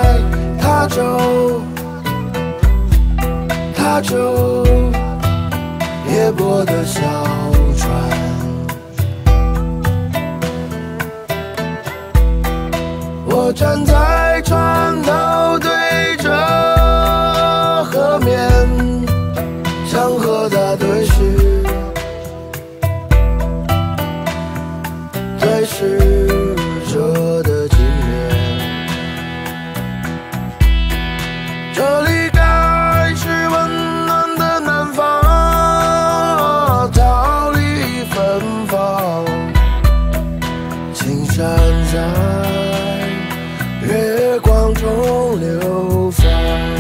他舟夜泊的小船，我站在船头对着河面，想和他对视着的镜面。这里该是温暖的南方，桃李芬芳，青山在月光中流放，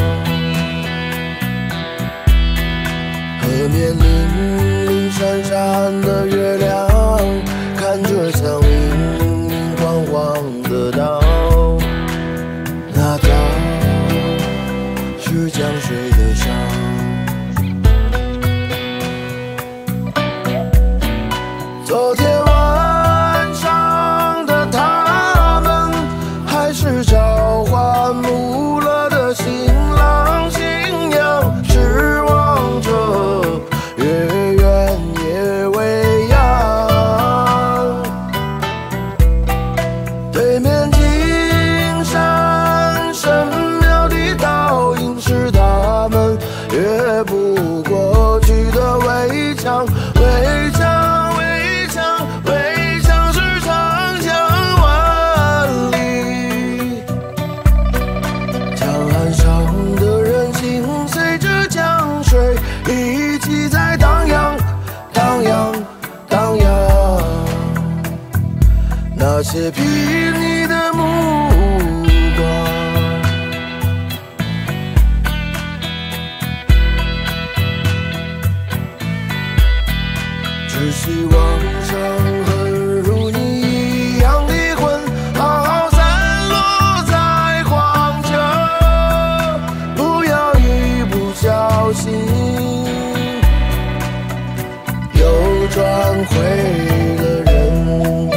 河面粼粼闪闪的月亮，看着像明明晃晃的岛，那岛是江水的伤。昨天晚上的他们，还是召唤穆勒的新郎新娘，失望着月圆夜未央。对面金山神庙的倒影，是他们越不过去的围墙。围墙，围墙，围墙是长墙万里。江岸上的人心随着江水一起在荡漾，荡漾，荡漾。那些睥睨的目光，只希望伤痕如你一样的魂，好好散落在荒丘，不要一不小心又转回了人。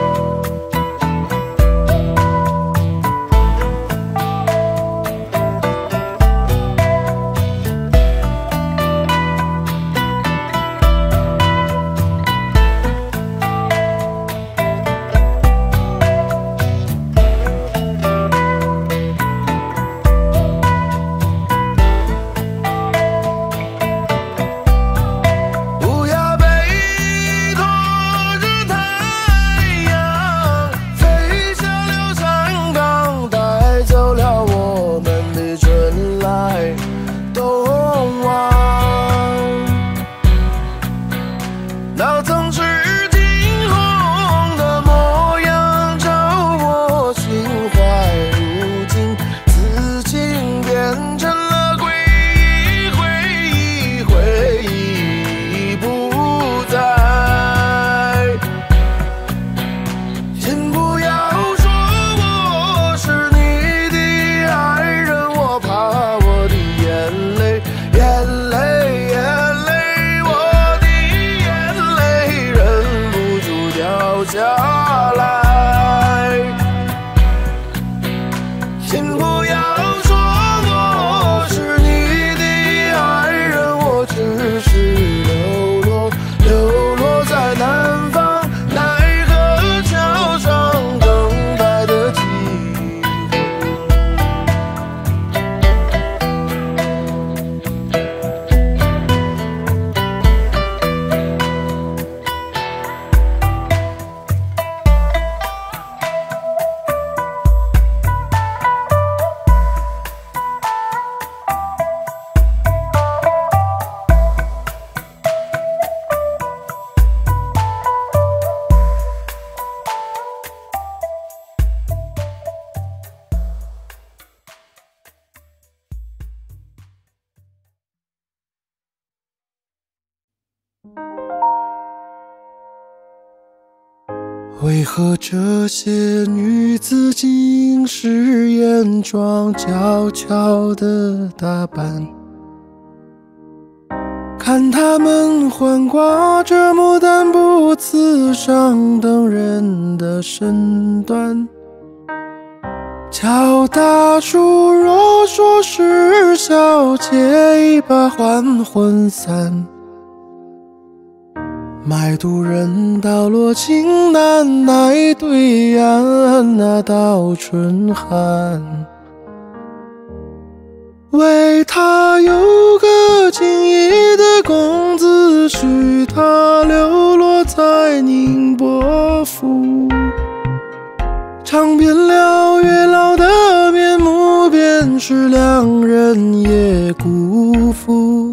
不要被拖着太阳，飞向了山岗，带走了我们的春来冬往。那曾是惊鸿的模样，照我心怀，如今此情变成了回忆，回忆，回忆不在。请不要说我是你的爱人，我怕我的眼泪，眼泪，眼泪，我的眼泪忍不住掉下来。请不要说我是你的爱人，我只是流落，流落在南方奈何桥上等待的机会。为何这些女子竟是艳妆娇俏的打扮？看她们环挂着牡丹布，刺伤等人的身段。 乔大叔若说是小姐，一把还魂散。卖渡人到罗京南，奈对岸那道春寒。为他有个锦衣的公子婿，他流落在宁波府。尝遍了月老的面目，便是两人也辜负。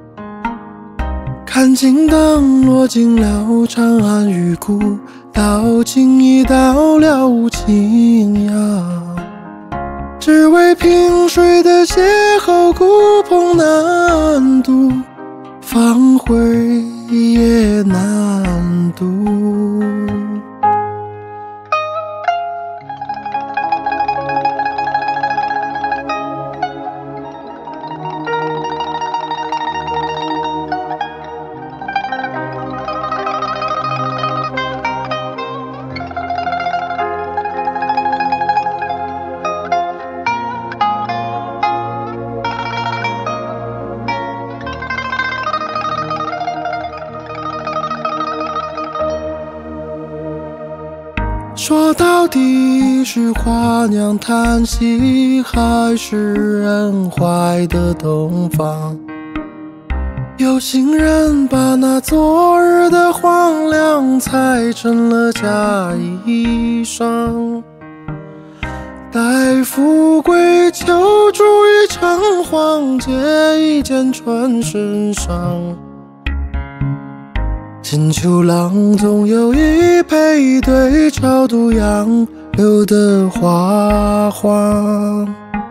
看尽灯落尽了长安玉骨，到今已到了天涯。只为萍水的邂逅，孤蓬难渡，芳辉也难渡。说到底是花娘叹息，还是人怀的东方？有心人把那昨日的荒凉裁成了假衣裳，待富贵求助于城隍，借一件穿身上。金秋郎总有一配对超度杨柳的花黄。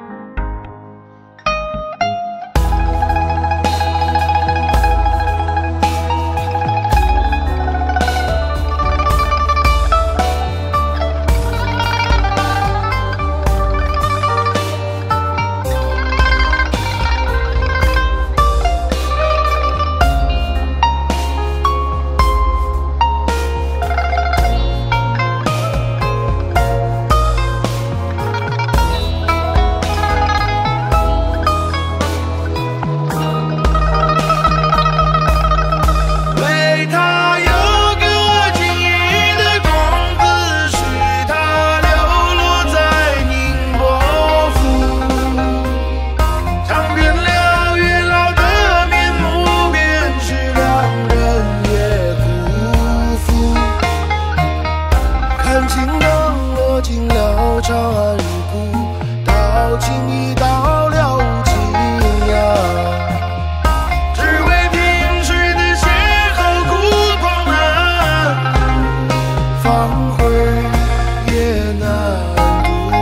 长安玉骨，到今已到了天涯。只为萍水的邂逅，孤蓬难渡，芳辉也难渡。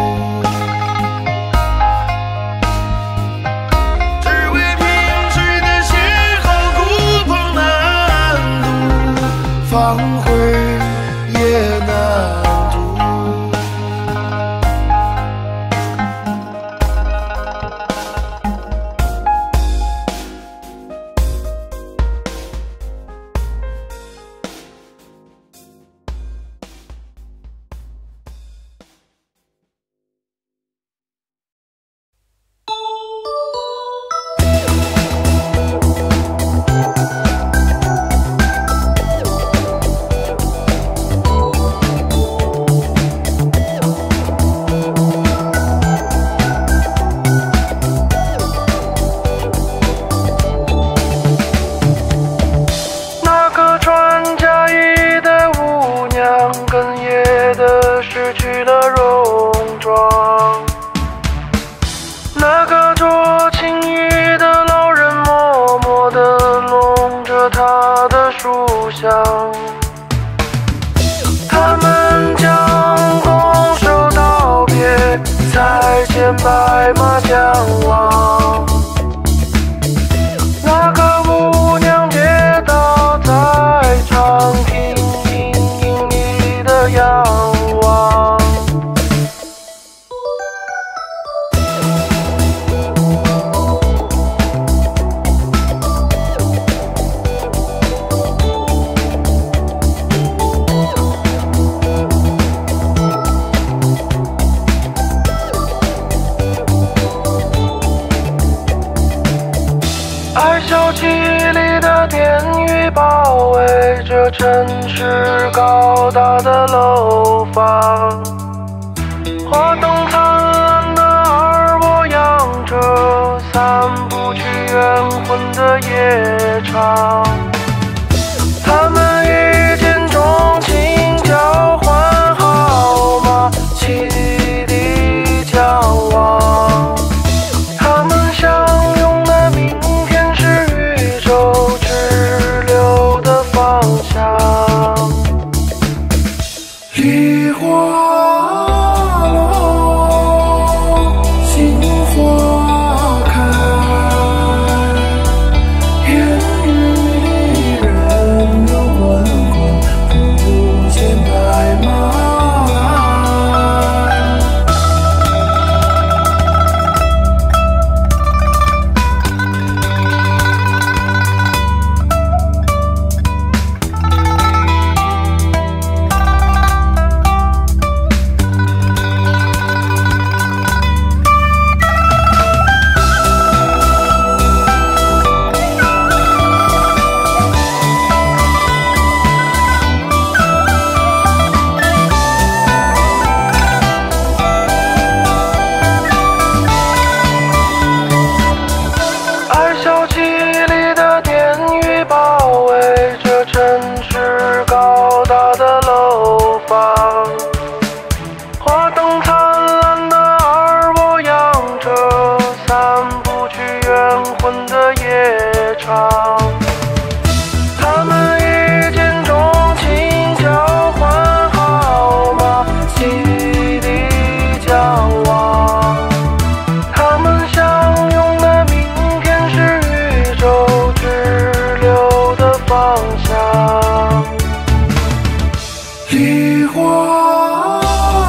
只为萍水的邂逅，孤蓬难渡，芳辉也难渡。哽咽的失去了戎装，那个着青衣的老人默默地拢着他的书香，他们将拱手道别，才牵白马相望。那个舞娘跌倒在长亭，仰望， 气里的电雨包围着城市高大的楼房，花灯灿烂的耳朵扬着散不去冤魂的夜场，他们一见钟情交换号码，汽笛交往，他们相拥的明天是宇宙支流的方向。梨花落，杏花开，烟雨里人流滚滚，不见白马。花灯灿烂的耳朵扬着散不去冤魂的夜场，他们一见钟情交换号码，汽笛交往，他们相拥的明天是宇宙支流的方向。梨花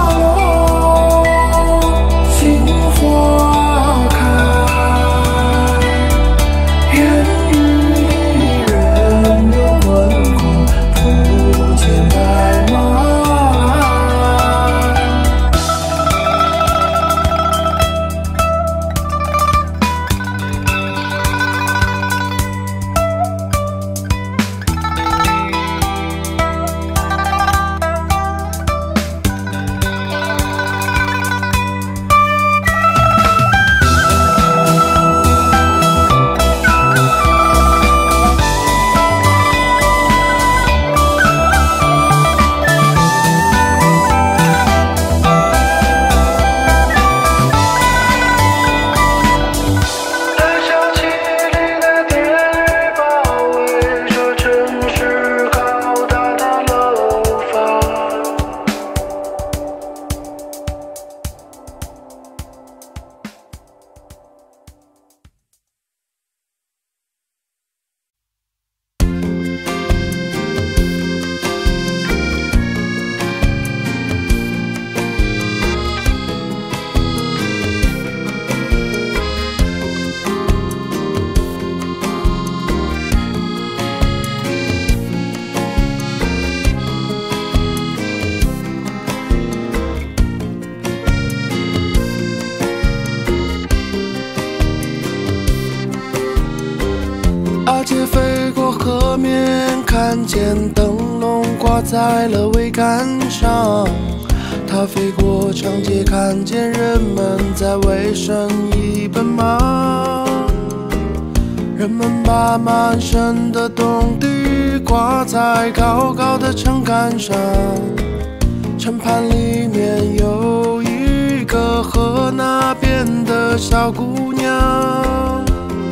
阿姐飞过河面，看见灯笼挂在了桅杆上。她飞过长街，看见人们在为生意奔忙。人们把满身的冬底挂在高高的城杆上，城畔里面有一个河那边的小姑娘。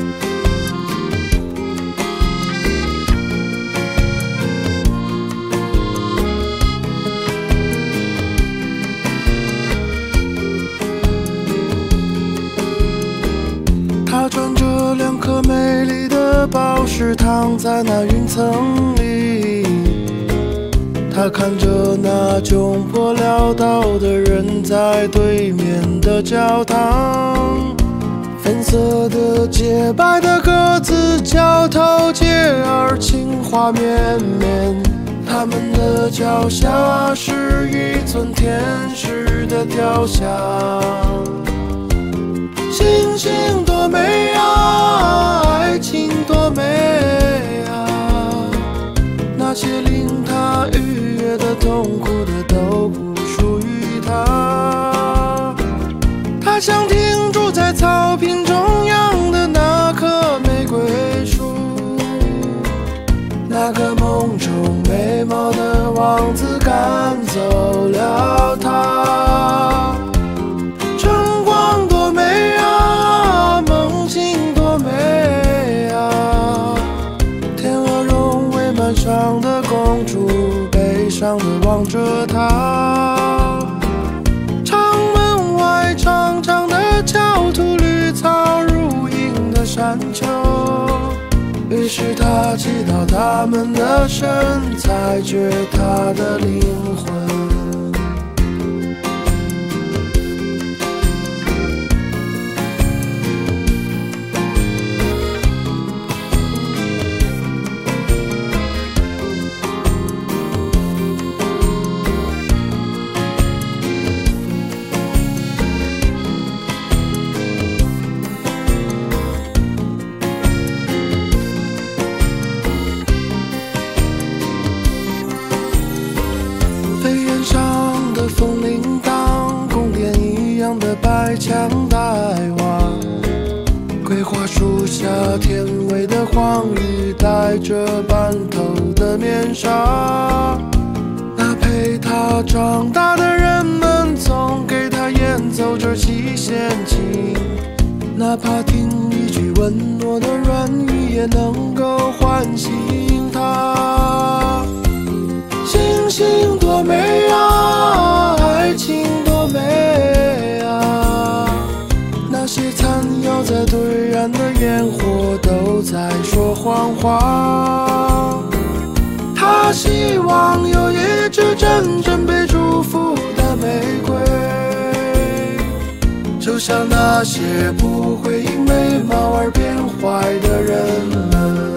她穿着2颗美丽的宝石，躺在那云层里。她看着那穷破潦倒的人在对面的教堂，粉色的洁白的鸽子交头接耳，情话绵绵。他们的脚下是一尊天使的雕像。星星多美啊，爱情多美痛苦的都不属于他。他想停驻在草坪中央的那棵玫瑰树，那个梦中美貌的王子赶走了他。晨光多美啊，梦境多美啊，天鹅绒未满上的公主悲伤地望着他。长门外长长的桥涂绿草如茵的山丘，于是他祈祷他们的神，裁决他的灵魂。风铃铛，宫殿一样的白墙黛瓦，桂花树下甜味的黄鹂戴着斑头的面纱。那陪他长大的人们总给他演奏着七弦琴，哪怕听一句温暖的软语也能够唤醒他。星星多美啊，爱情多美啊，那些残摇在对岸的烟火都在说谎话。他希望有一支真正被祝福的玫瑰，就像那些不会因美貌而变坏的人们。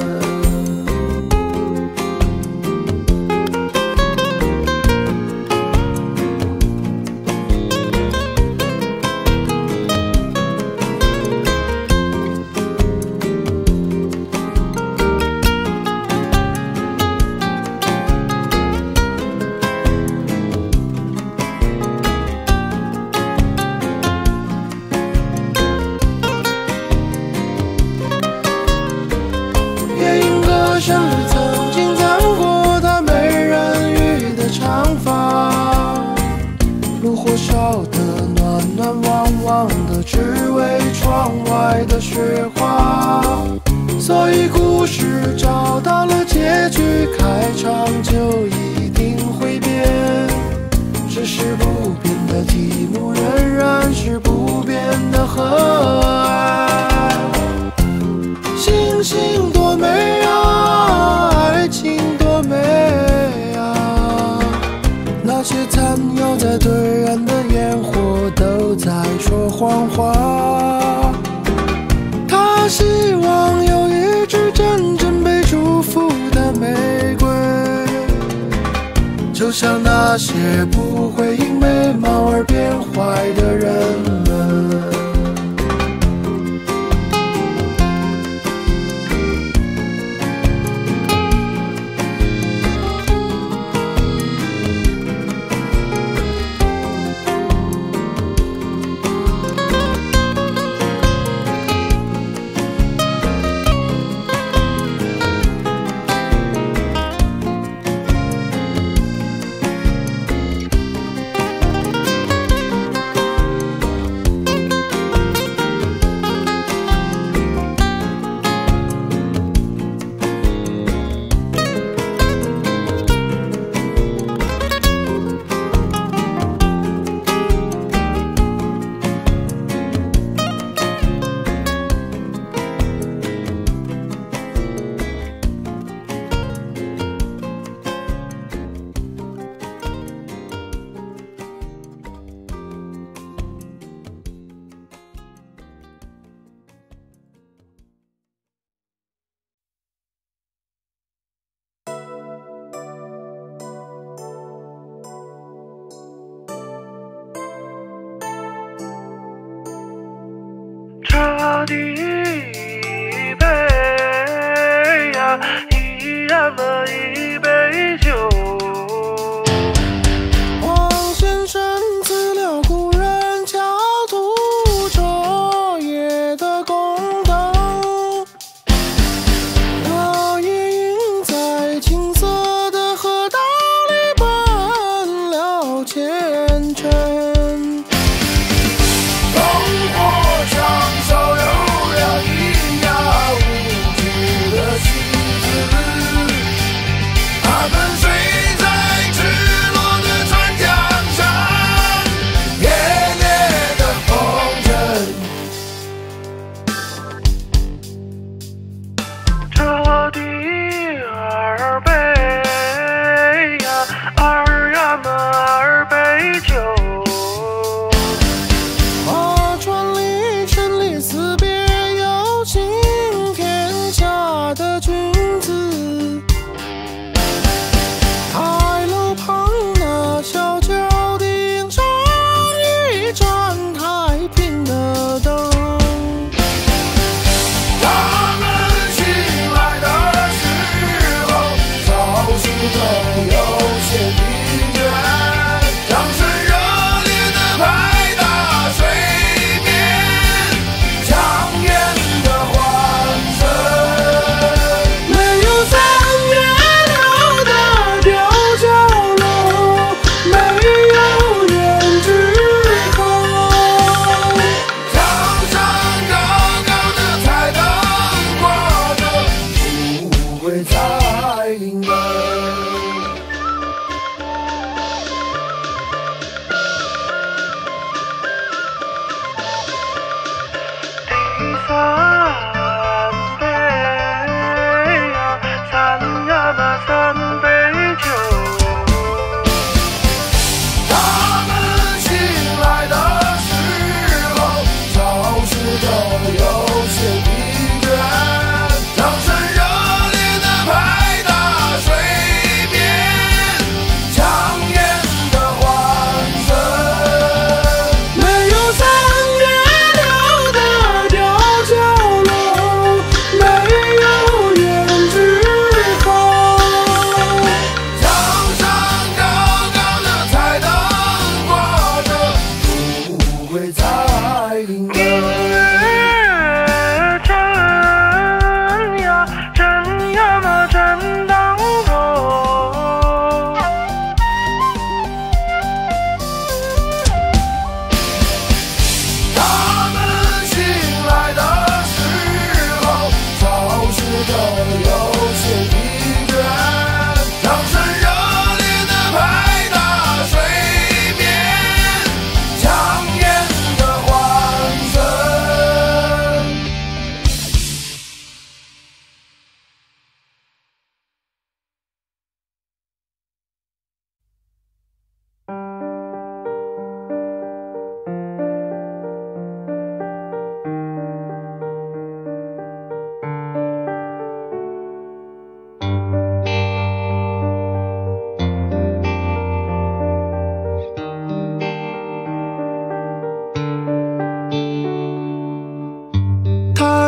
生日曾经烫过她美人鱼的长发，炉火烧得暖暖汪汪的，只为窗外的雪花。所以故事找到了结局，开场就一定会变，只是不变的题目仍然是不变的和爱。星星多美啊，爱情多美啊，那些残摇在对岸的烟火都在说谎话。他希望有一支真正被祝福的玫瑰，就像那些不会因美貌而变坏的人们。茶的一杯呀，依然了一杯酒，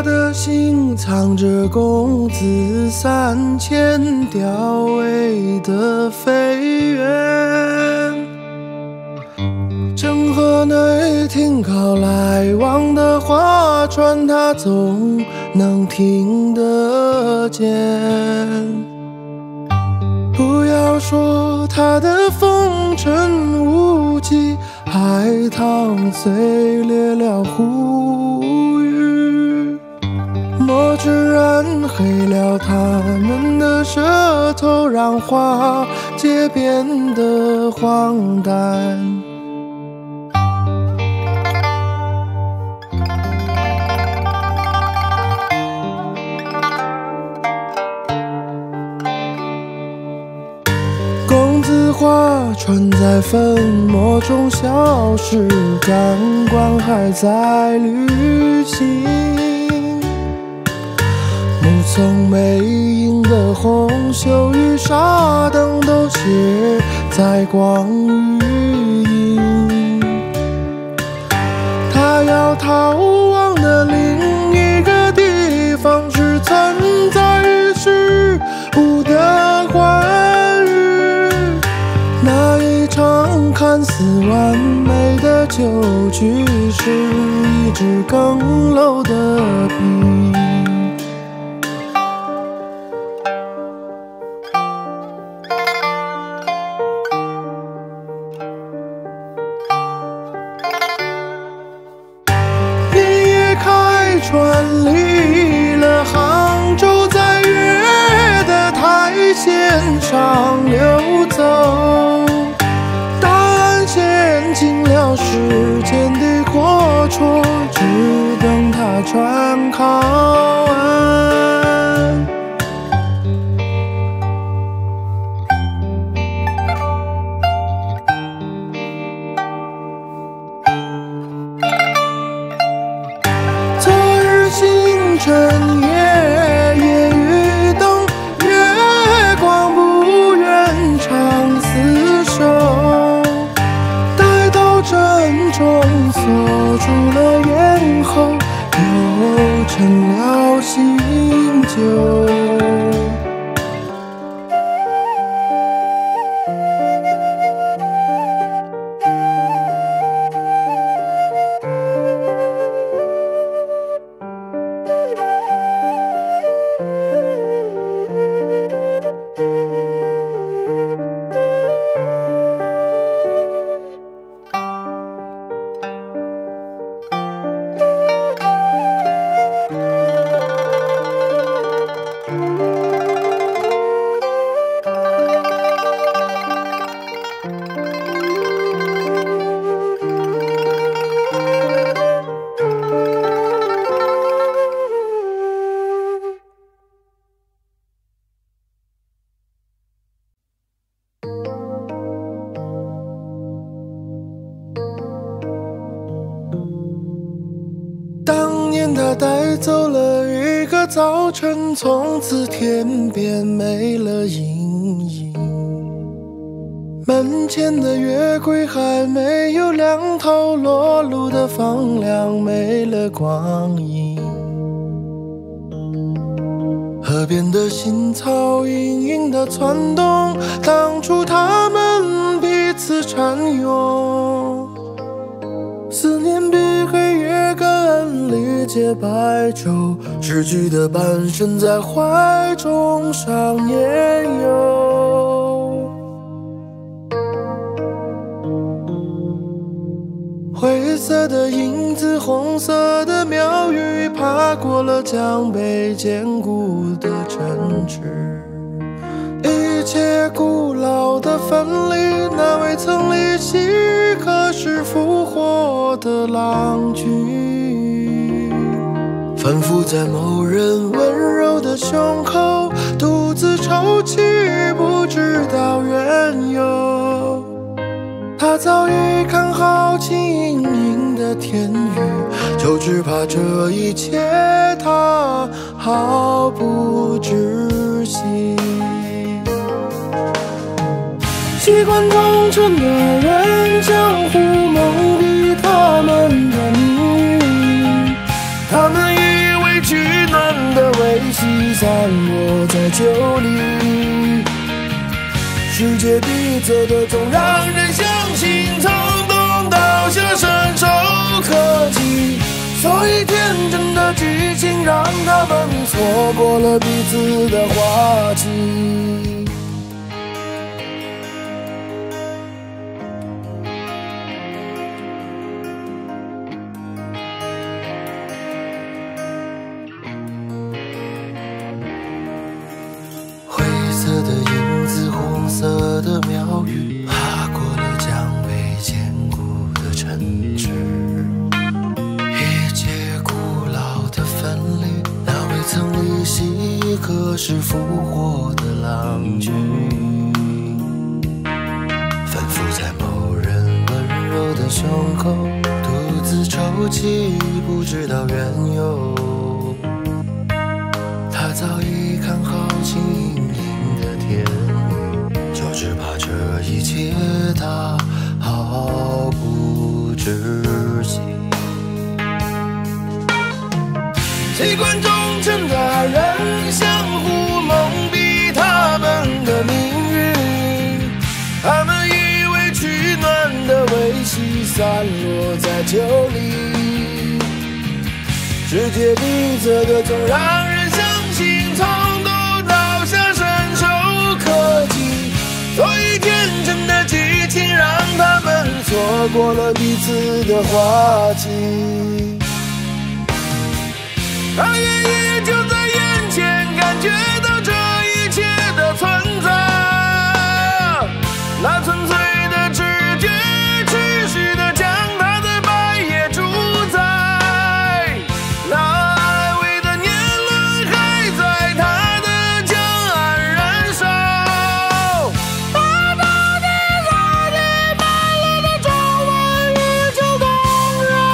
他的心藏着公子3000吊尾的飞燕，郑河内停靠来往的划船，他总能听得见。不要说他的风尘无忌，海棠虽裂了呼吁，墨汁染黑了他们的舌头，让花界变得荒诞。公子划船在粉墨中消失，张冠还在旅行。目送魅影的红袖与纱灯都写在光与影。他要逃亡的另一个地方，是存在于虚无的欢愉。那一场看似完美的酒局，是一只更漏的笔。连夜开船离了杭州，在月的台线上流走，答案陷进了时间的阔绰，只等它船靠岸。昨日星辰夜夜雨灯，月光不愿长厮守，待到珍重锁住了咽喉，又成了醒酒。当年他带走了一个早晨，从此天边没了阴影。门前的月桂还没有两头，落路的房梁没了光影。河边的新草隐隐地窜动，当初他们彼此缠拥。思念比黑夜更理解白昼，诗句的半生在怀中上年幼。灰色的影子，红色的庙宇，爬过了江北坚固的城池。一切古老的分离，那未曾离席，可是复活的郎君，反复在某人温柔的胸口，独自抽泣，不知道缘由。他早已看好轻盈盈的天宇，就只怕这一切他毫不知悉。习惯忠诚的人，江湖蒙蔽他们的命运，他们以为只散落在酒里。世界逼仄的总让人相信，从东到西伸手可及。所以天真的激情让他们错过了彼此的花期。灰色的影子，红色的庙宇，爬过了将被坚固的城池。一切古老的分离，那未曾离席可是复活的郎君，反复在某人温柔的胸口，独自抽泣，不知道缘由。他早已看好轻盈盈的天宇，就只怕这一切他毫不知悉。习惯忠诚的爱人相互蒙蔽他们的命运，他们以为取暖的微细散落在酒里。世界逼仄的总让人相信，从东到西伸手可及。所以天真的激情让他们错过了彼此的花期。他也就在眼前感觉到这一切的存在，那纯粹的直觉持续地将他在白夜主宰，那安慰的年轮还在他的江岸燃烧。他到底在你美丽的中文宇宙动人。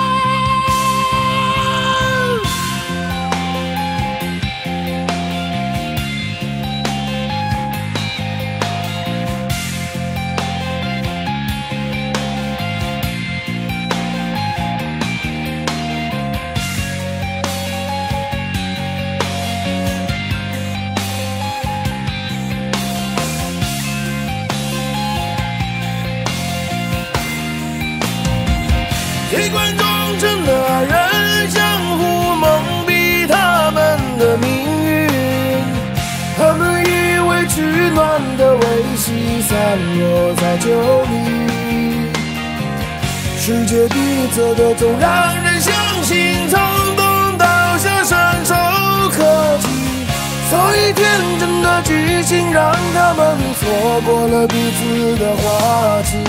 习惯忠诚的爱人相互蒙蔽他们的命运，他们以为取暖的微细散落在酒里。世界逼仄的总让人相信，从东到西伸手可及。所以天真的激情让他们错过了彼此的花期。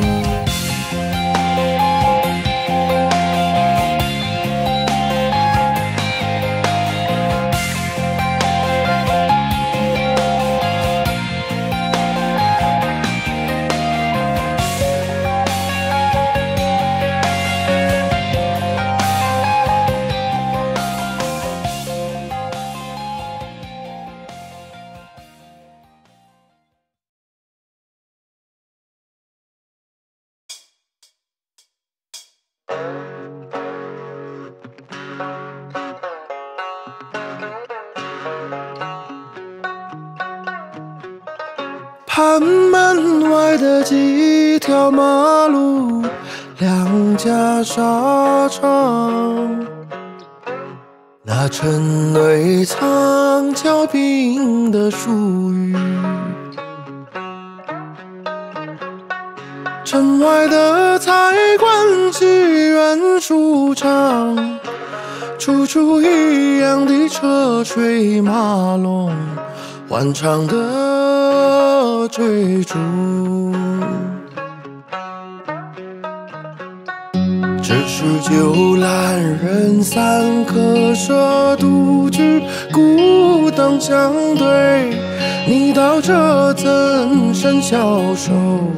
盘门外的几条马路，两家纱厂，那城内藏峭壁的树语，城外的菜馆戏院书场，处处一样的车水马龙，欢畅的追逐。只是旧烂人三客舍，独居孤灯相对，你道这怎生消瘦？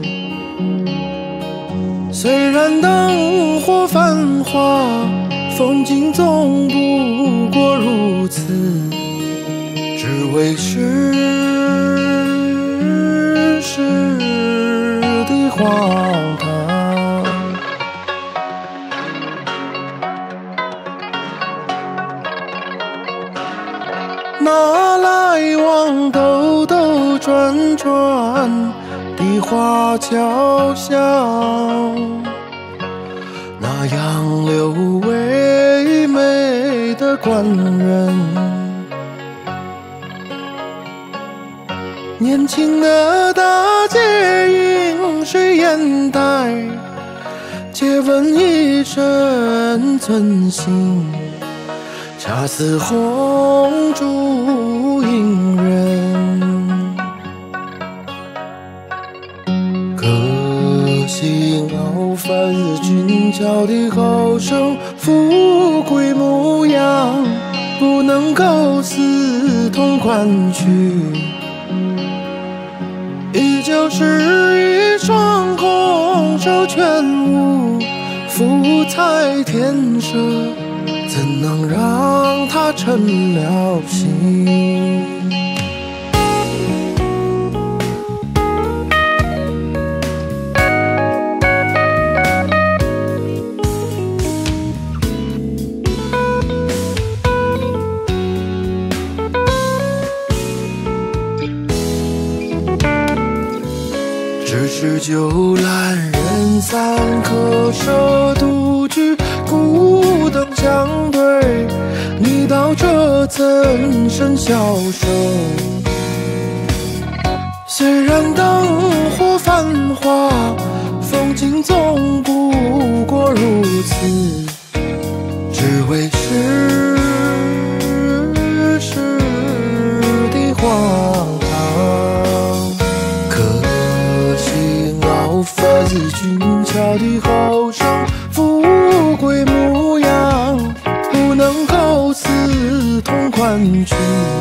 虽然灯火繁华，风景总不过如此，只为世事的荒唐。 那来往兜兜转转的华侨巷，那杨柳唯美的官人，年轻的大姐饮水烟袋，借问一声尊姓，恰似红烛映人。可惜傲帆似俊俏的后生，富贵模样不能够似同款曲，依旧是一双空手全无福彩天设，怎能让他成了心？只是酒阑人散，客舍独居，孤灯相对，你道这怎生消瘦？虽然灯火繁华，风景总不过如此，只为世事的荒唐。可惜傲帆似俊俏的后生，富贵模样不能够似同款曲，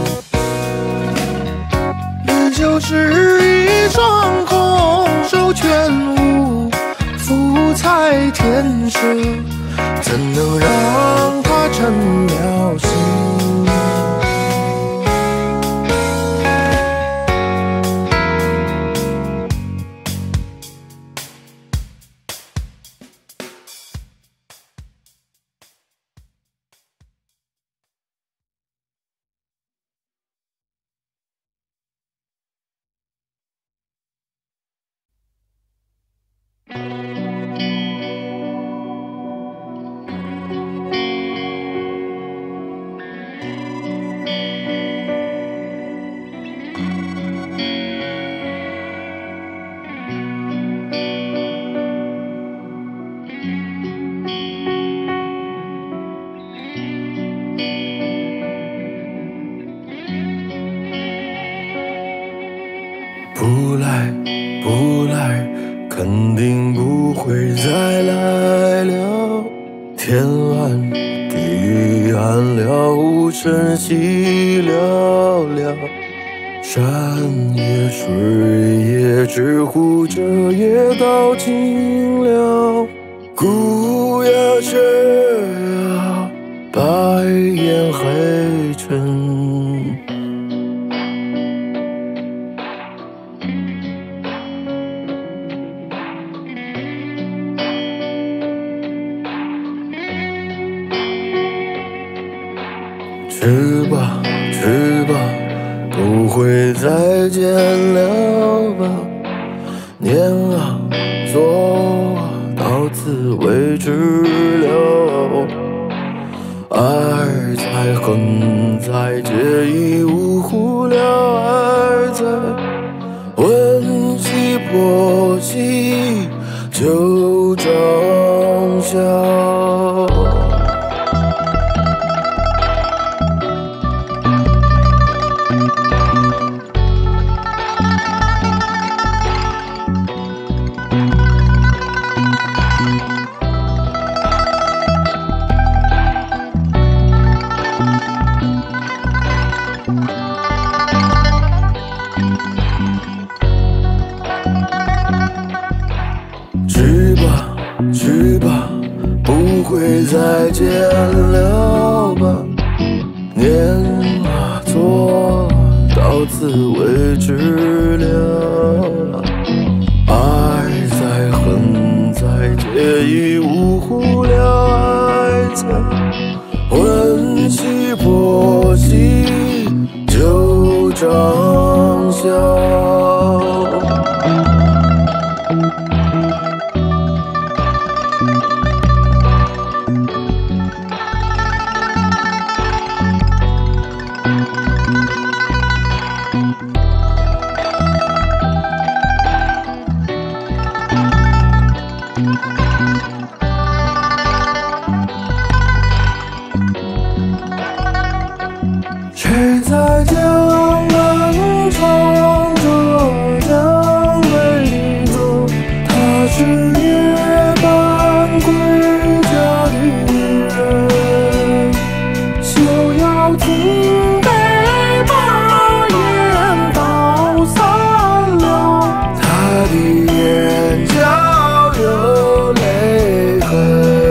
依旧是一双空手全无福彩天设，怎能让他成了心？不来，不来，肯定不会再来了。天暗，地暗了，无声息寥寥。山也水也，只护着夜道尽了。孤鸦雀啊，白烟黑尘。去吧，去吧，不会再见了吧。念啊，做啊，到此为止了。爱在，恨在，皆已无乎了。爱在，温习破隙，就张笑。去吧，去吧，不会再见了吧。念啊，做啊，到此为止了。爱在，恨在，皆已无乎了。爱在，温习破隙， 要听北把眼道三流，他的眼角有泪痕。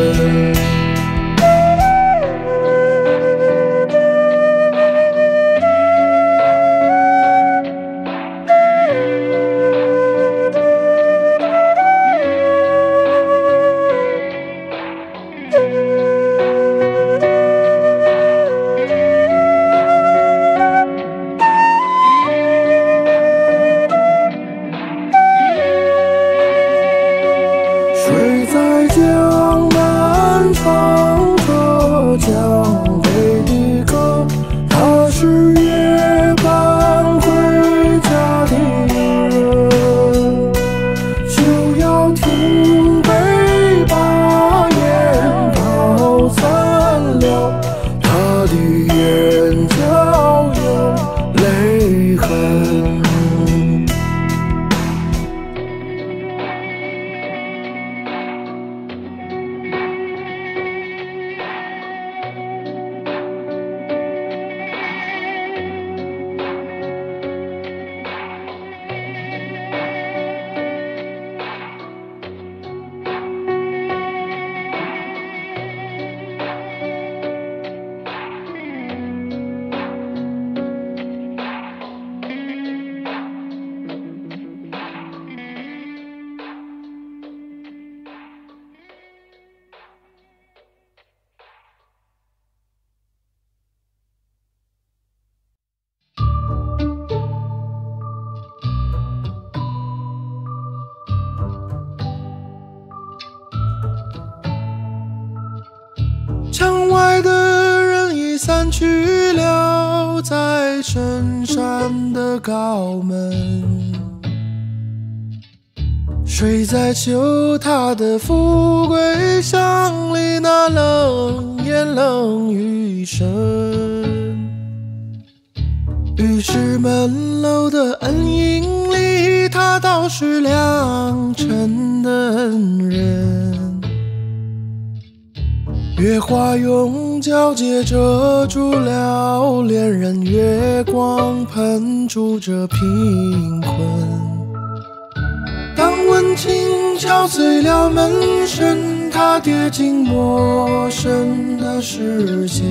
睡在江南唱着江北的歌，他是夜半回家的人，就要听北把眼道三流，他的眼角有泪痕。墙外的人已散去了，在深山的高门，睡在旧塔的富贵巷里，那冷言冷语声。于是门楼的恩荫里，他倒是良辰的恩人。月华用皎洁遮住了恋人，月光喷注着贫困。当温情敲碎了门神，他跌进陌生的世界。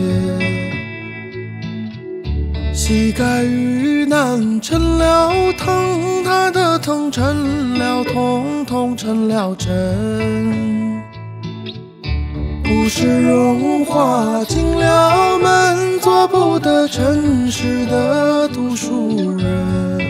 膝盖遇难成了疼，他的疼成了痛，痛成了真。故事融化进了门，做不得真实的读书人。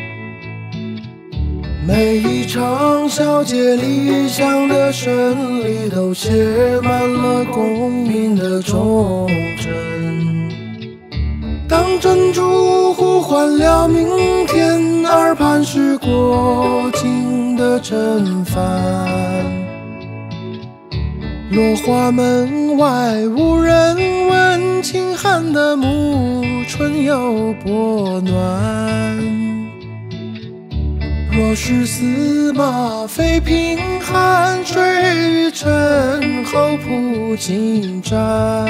每一场小姐理想的胜利，都写满了功名的忠贞。当珍珠呼唤了明天，耳畔是过境的征帆。落花门外无人问，轻寒的暮春又拨暖。若是司马飞平汉，水与陈后铺金毡。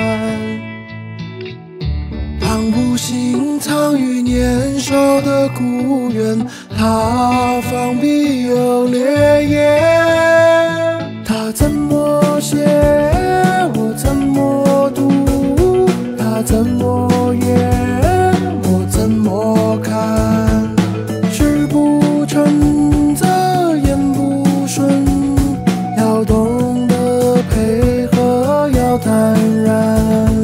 唐不行藏于年少的故园，他方必有烈焰。他怎么写，我怎么读；他怎么演，我怎么看。事不成则言不顺，要懂得配合，要坦然。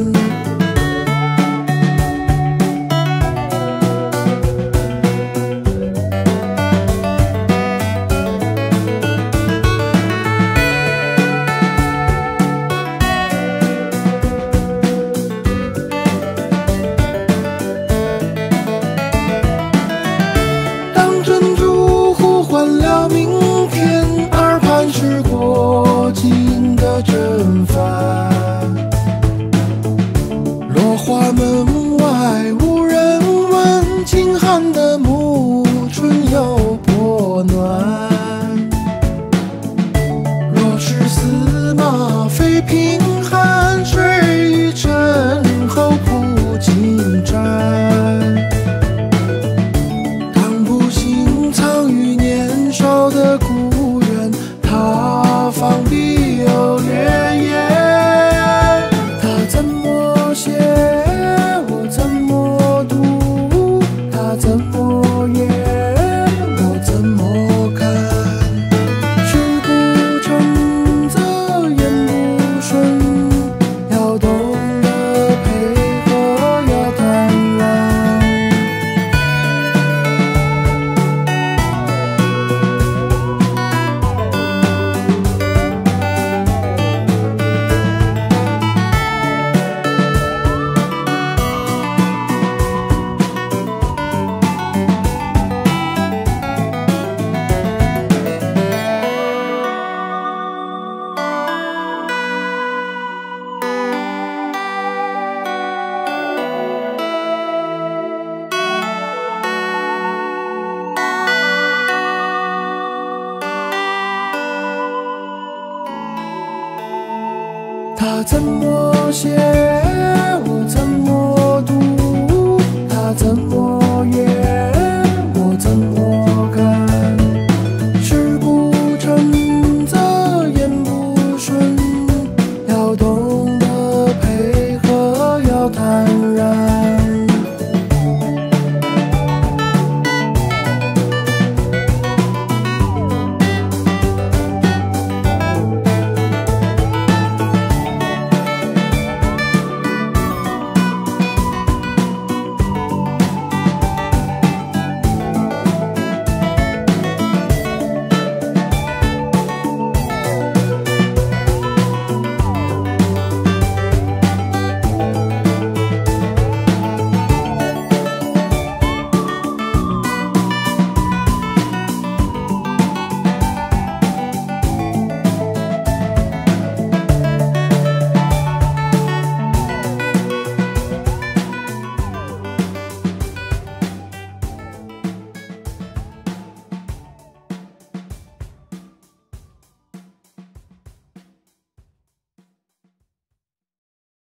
蒸饭，落花门外无人问，轻寒的暮春又拨暖。若是司马飞平汉，水与陈后铺怎么写？